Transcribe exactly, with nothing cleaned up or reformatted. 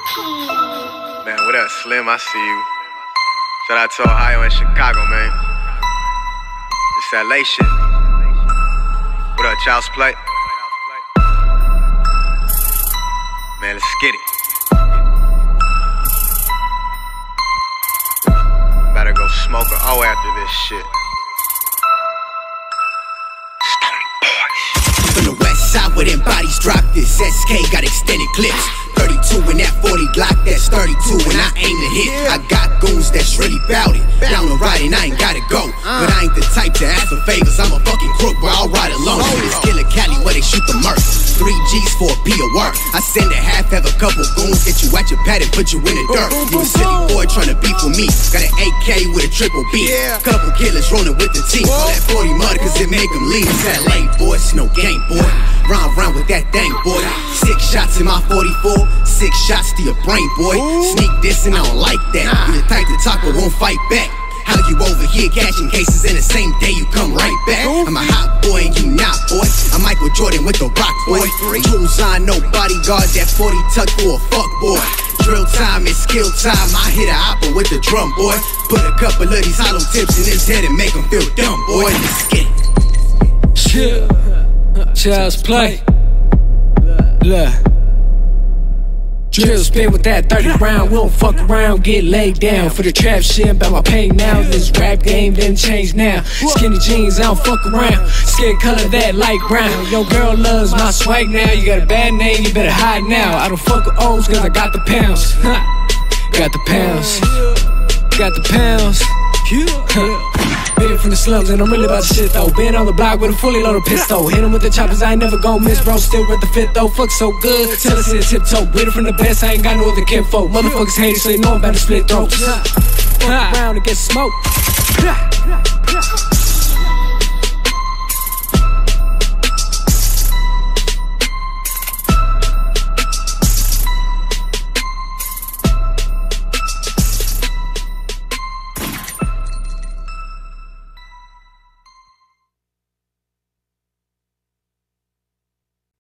Man, what up, Slim? I see you. Shout out to Ohio and Chicago, man. It's L A shit. What up, Child's Play? Man, let's get it. Better go smoke a O after this shit. From the west side where them bodies drop, this S K got extended clips. thirty-two in that forty Glock, that's thirty-two when I aim to hit. I got goons that's really bout it. Down the ride and I ain't gotta go. But I ain't the type to ask for favors. I'm a fucking crook where I'll ride alone. This killer Cali where they shoot the murk. Three G's for a P of work. I send a half, have a couple goons, get you at your pad and put you in the dirt. You a silly boy trying to beef with me. Got an A K with a triple B. Couple killers rolling with the team. All that forty mud cause it make them lean. It's L A, boy, it's no game, boy. Round round with that thing, boy. Six shots in my forty-four. Six shots to your brain, boy. Sneak this and I don't like that. You the type to talk but won't fight back. How you over here catching cases and the same day you come right back? I'm a hot boy and you not, boy. I'm Michael Jordan with the rock, boy. Tools on, no bodyguard. That forty tucked for a fuck, boy. Drill time is skill time. I hit a hopper with the drum, boy. Put a couple of these hollow tips in his head and make him feel dumb, boy. Let's get it. Chill. Child's Play. Look. Drill spin with that thirty round. We don't fuck around, get laid down. For the trap shit, about my pain now. This rap game didn't change now. Skinny jeans, I don't fuck around. Skin color that light brown. Your girl loves my swag now. You got a bad name, you better hide now. I don't fuck with O's cause I got the pounds. Got the pounds. Got the pounds. Been from the slums and I'm really about the shit though. Been on the block with a fully loaded pistol. Hit him with the choppers, I ain't never gon' miss, bro. Still with the fit though. Fuck so good, tell us in tiptoe. With it from the best, I ain't got no other kinfolk. Motherfuckers hate it, so they know I'm about to split throats. Fuck around and get smoked.